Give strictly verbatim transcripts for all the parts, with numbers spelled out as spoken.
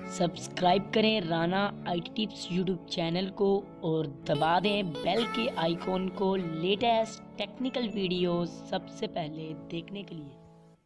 Subscribe करें Rana IT tips YouTube channel को और दबा दें बेल के आइकॉन को लेटेस्ट टेक्निकल वीडियोस सबसे पहले देखने के लिए।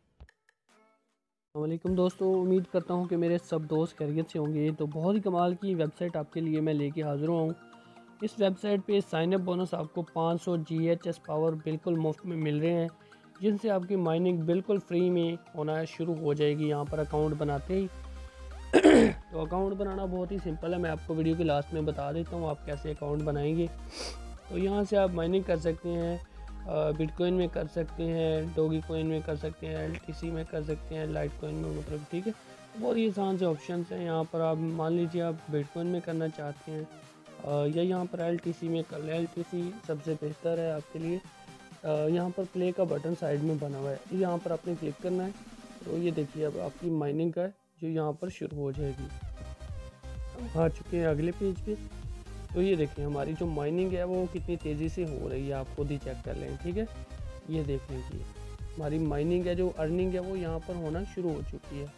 वालेकुम दोस्तों, उम्मीद करता हूं कि मेरे सब दोस्त खैरियत से होंगे। तो बहुत ही कमाल की वेबसाइट आपके लिए मैं लेके हाज़िर हूँ। इस वेबसाइट पे साइन अप बोनस आपको पाँच सौ जी एच एस पावर बिल्कुल मुफ्त में मिल रहे हैं, जिनसे आपकी माइनिंग बिल्कुल फ्री में होना शुरू हो जाएगी। यहाँ पर अकाउंट बनाते ही तो अकाउंट बनाना बहुत ही सिंपल है, मैं आपको वीडियो के लास्ट में बता देता हूँ आप कैसे अकाउंट बनाएंगे। तो यहाँ से आप माइनिंग कर सकते हैं, बिटकॉइन में कर सकते हैं, डोगी कॉइन में कर सकते हैं, एलटीसी में कर सकते हैं, लाइट कॉइन में, मतलब ठीक है। बहुत ही आसान से ऑप्शंस हैं। यहाँ पर आप मान लीजिए आप बिटकॉइन में करना चाहते हैं या यहाँ पर एलटीसी में कर लें। एलटीसी सबसे बेहतर है आपके लिए। यहाँ पर प्ले का बटन साइड में बना हुआ है, यहाँ पर आपने क्लिक करना है। तो ये देखिए अब आपकी माइनिंग का जो यहाँ पर शुरू हो जाएगी। हम आ चुके हैं अगले पेज पे। तो ये देखिए हमारी जो माइनिंग है वो कितनी तेज़ी से हो रही है, आप खुद ही चेक कर लें, ठीक है। ये देख लीजिए हमारी माइनिंग है, जो अर्निंग है वो यहाँ पर होना शुरू हो चुकी है।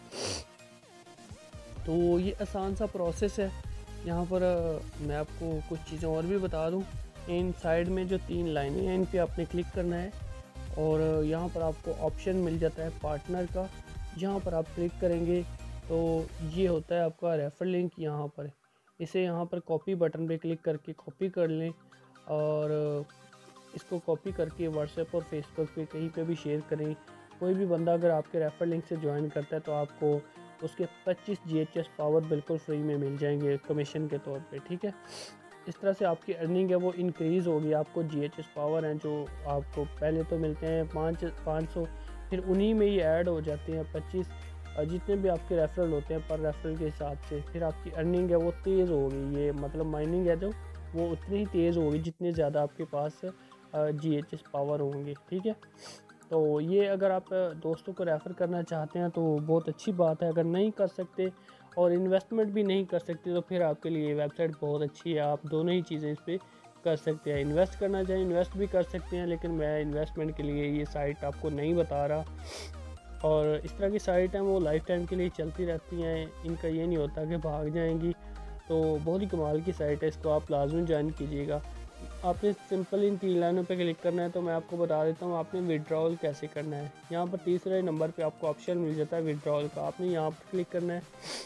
तो ये आसान सा प्रोसेस है। यहाँ पर मैं आपको कुछ चीज़ें और भी बता दूँ। इन साइड में जो तीन लाइनें हैं इन पे आपने क्लिक करना है और यहाँ पर आपको ऑप्शन मिल जाता है पार्टनर का। यहाँ पर आप क्लिक करेंगे तो ये होता है आपका रेफर लिंक। यहाँ पर इसे यहाँ पर कॉपी बटन पे क्लिक करके कॉपी कर लें और इसको कॉपी करके व्हाट्सएप और फेसबुक पे कहीं पे भी शेयर करें। कोई भी बंदा अगर आपके रेफर लिंक से ज्वाइन करता है तो आपको उसके पच्चीस जी एच एस पावर बिल्कुल फ्री में मिल जाएंगे कमीशन के तौर पे, ठीक है। इस तरह से आपकी अर्निंग है वो इंक्रीज़ होगी। आपको जी एच एस पावर हैं जो आपको पहले तो मिलते हैं पाँच पाँच सौ, फिर उन्हीं में ये ऐड हो जाते हैं पच्चीस, जितने भी आपके रेफरल होते हैं पर रेफरल के हिसाब से फिर आपकी अर्निंग है वो तेज़ होगी। ये मतलब माइनिंग है जो वो उतनी ही तेज़ होगी जितने ज़्यादा आपके पास जी एच एस पावर होंगे, ठीक है। तो ये अगर आप दोस्तों को रेफ़र करना चाहते हैं तो बहुत अच्छी बात है। अगर नहीं कर सकते और इन्वेस्टमेंट भी नहीं कर सकते तो फिर आपके लिए वेबसाइट बहुत अच्छी है। आप दोनों ही चीज़ें इस पर कर सकते हैं। इन्वेस्ट करना चाहें इन्वेस्ट भी कर सकते हैं, लेकिन मैं इन्वेस्टमेंट के लिए ये साइट आपको नहीं बता रहा। और इस तरह की साइट हैं वो लाइफ टाइम के लिए चलती रहती हैं, इनका ये नहीं होता कि भाग जाएंगी। तो बहुत ही कमाल की साइट है, इसको आप लाजमी ज्वाइन कीजिएगा। आपने सिंपल इन तीन लाइनों पे क्लिक करना है। तो मैं आपको बता देता हूँ आपने विड्रॉल कैसे करना है। यहाँ पर तीसरे नंबर पे आपको ऑप्शन मिल जाता है विड्रॉल का, आपने यहाँ पर क्लिक करना है।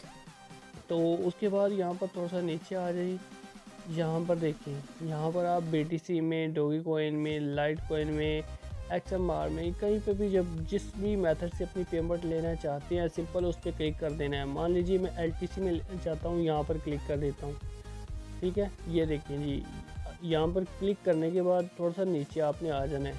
तो उसके बाद यहाँ पर थोड़ा सा नीचे आ जाइए, यहाँ पर देखिए यहाँ पर आप बी टी सी में, डोगी कॉइन में, लाइट कॉइन में, एक्स एम आर में, कहीं पे भी जब जिस भी मेथड से अपनी पेमेंट लेना चाहते हैं सिंपल उस पर क्लिक कर देना है। मान लीजिए मैं एल टी सी में लेना चाहता हूँ, यहाँ पर क्लिक कर देता हूँ, ठीक है। ये देखिए जी यहाँ पर क्लिक करने के बाद थोड़ा सा नीचे आपने आ जाना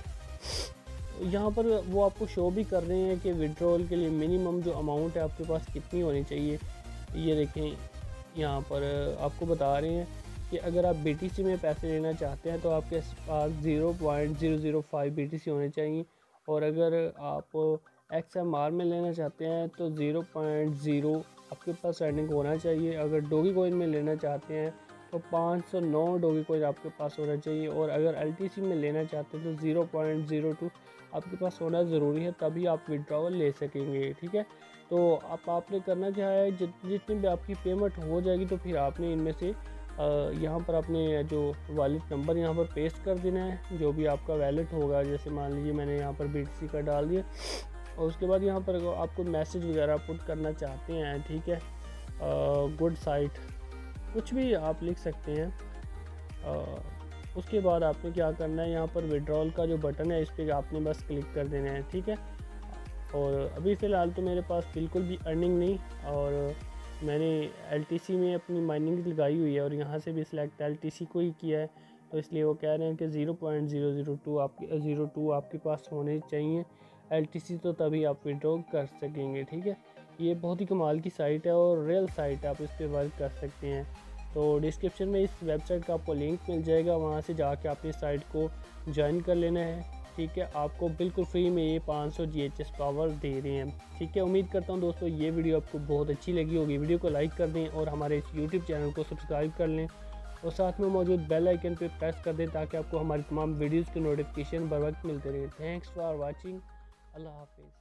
है। यहाँ पर वो आपको शो भी कर रहे हैं कि विड्रॉल के लिए मिनिमम जो अमाउंट है आपके पास कितनी होनी चाहिए। ये देखें यहाँ पर आपको बता रहे हैं कि अगर आप बी टी सी में पैसे लेना चाहते हैं तो आपके पास zero point zero zero five B T C होने चाहिए, और अगर आप एक्स एम आर में लेना चाहते हैं तो ज़ीरो पॉइंट ज़ीरो आपके पास अर्निंग होना चाहिए। अगर डोगी कॉइन में लेना चाहते हैं तो पाँच सौ नौ डोगी कॉइन आपके पास होना चाहिए, और अगर एल टी सी में लेना चाहते हैं तो ज़ीरो पॉइंट ज़ीरो टू आपके पास होना ज़रूरी है, तभी आप विड्रॉवल ले सकेंगे, ठीक है। तो आप आपने करना क्या है, जितनी भी आपकी पेमेंट हो जाएगी तो फिर आपने इनमें से यहाँ पर अपने जो वॉलेट नंबर यहाँ पर पेस्ट कर देना है, जो भी आपका वैलेट होगा। जैसे मान लीजिए मैंने यहाँ पर बी टी सी का डाल दिया, और उसके बाद यहाँ पर आपको मैसेज वगैरह पुट करना चाहते हैं, ठीक है, गुड साइट कुछ भी आप लिख सकते हैं। आ, उसके बाद आपने क्या करना है, यहाँ पर विड्रॉल का जो बटन है इस पर आपने बस क्लिक कर देना है, ठीक है। और अभी फ़िलहाल तो मेरे पास बिल्कुल भी अर्निंग नहीं, और मैंने एल टी सी में अपनी माइनिंग लगाई हुई है और यहाँ से भी सिलेक्ट एल टी सी को ही किया है। तो इसलिए वो कह रहे हैं कि zero point zero zero two आपके ज़ीरो टू आपके पास होने चाहिए एल टी सी, तो तभी आप विड्रॉ कर सकेंगे, ठीक है। ये बहुत ही कमाल की साइट है और रियल साइट है, आप इस पर वर्क कर सकते हैं। तो डिस्क्रिप्शन में इस वेबसाइट का आपको लिंक मिल जाएगा, वहाँ से जाके आपने साइट को ज्वाइन कर लेना है, ठीक है। आपको बिल्कुल फ्री में ये पाँच सौ जी एच एस पावर दे रहे हैं, ठीक है। उम्मीद करता हूँ दोस्तों ये वीडियो आपको बहुत अच्छी लगी होगी। वीडियो को लाइक कर दें और हमारे इस यूट्यूब चैनल को सब्सक्राइब कर लें, और साथ में मौजूद बेल आइकन पर प्रेस कर दें ताकि आपको हमारी तमाम वीडियोज़ की नोटिफिकेशन बर वक्त मिलते रहे। Thanks for watching. अल्लाह हाफिज़।